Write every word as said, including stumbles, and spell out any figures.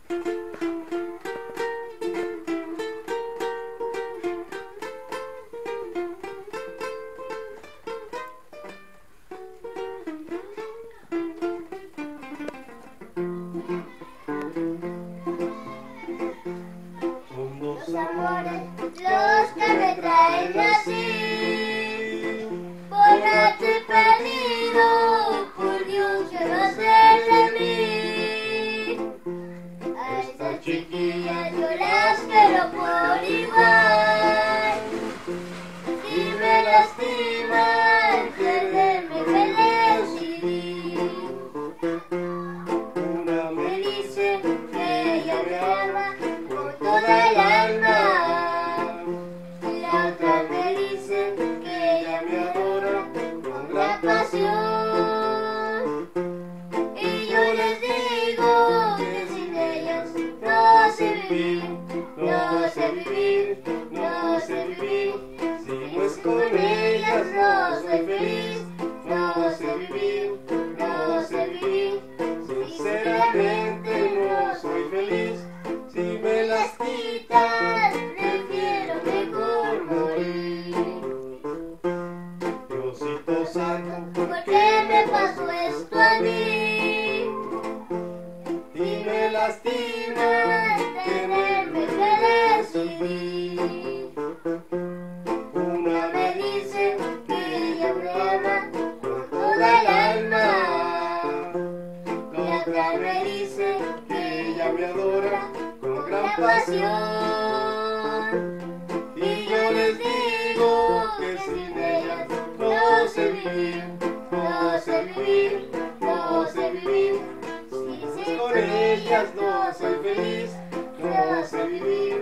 Los amores, los que me traen así, borracho y perdido, por Dios que va a ser de mí. A estas chiquillas yo las quiero por igual, y me lastiman perderme me decidí. Una me dice que ella me ama con toda el alma, la otra me dice que ella me adora con gran pasión, y yo les digo que sin ellas no sé vivir, no sé vivir, no sé vivir, si no es con ellas no soy feliz, no sé vivir, no sé vivir, sinceramente no soy feliz. Si me las quitan, prefiero mejor morir. Diosito santo, ¿por qué me pasó esto a mí? Y me lastima tenerme que decidir. Una me dice que ella me ama con toda el alma, la otra me dice que ella me adora con gran pasión, y yo les digo que sin ellas no sé vivir, no sé vivir, no sé vivir, si con ellas no soy feliz, no sé vivir,